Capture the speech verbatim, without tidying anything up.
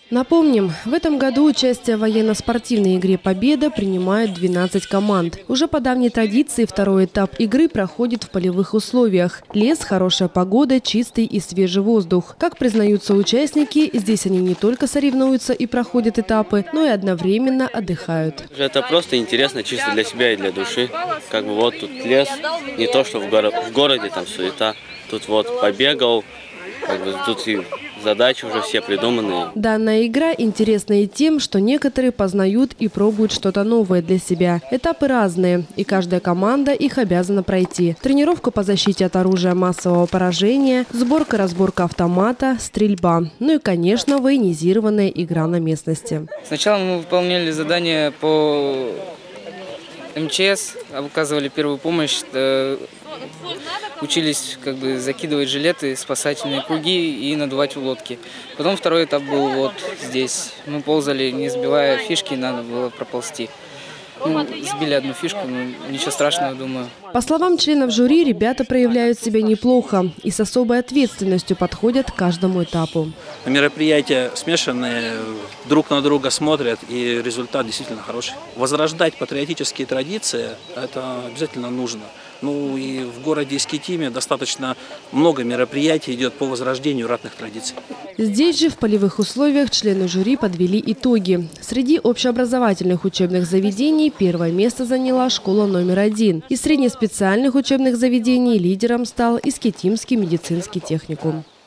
Напомним, в этом году участие в военно-спортивной игре «Победа» принимают двенадцать команд. Уже по давней традиции второй этап игры проходит в полевых условиях. Лес, хорошая погода, чистый и свежий воздух. Как признаются участники, здесь они не только соревнуются и проходят этапы, но и одновременно отдыхают. Это просто интересно чисто для себя и для души. Как бы вот тут лес, не то что в, горо в городе там суета. Тут вот побегал, как бы тут и задачи уже все придуманные. Данная игра интересна и тем, что некоторые познают и пробуют что-то новое для себя. Этапы разные, и каждая команда их обязана пройти. Тренировка по защите от оружия массового поражения, сборка-разборка автомата, стрельба. Ну и, конечно, военизированная игра на местности. Сначала мы выполняли задания по эм че эс, оказывали первую помощь, учились как бы закидывать жилеты, спасательные круги и надувать лодки. Потом второй этап был вот здесь. Мы ползали, не сбивая фишки, надо было проползти. Ну, сбили одну фишку, но ничего страшного, думаю. По словам членов жюри, ребята проявляют себя неплохо и с особой ответственностью подходят к каждому этапу. Мероприятия смешанные, друг на друга смотрят, и результат действительно хороший. Возрождать патриотические традиции – это обязательно нужно. Ну и в городе Искитиме достаточно много мероприятий идет по возрождению ратных традиций. Здесь же в полевых условиях члены жюри подвели итоги. Среди общеобразовательных учебных заведений первое место заняла школа номер один. Из среднеспециальных учебных заведений лидером стал Искитимский медицинский техникум.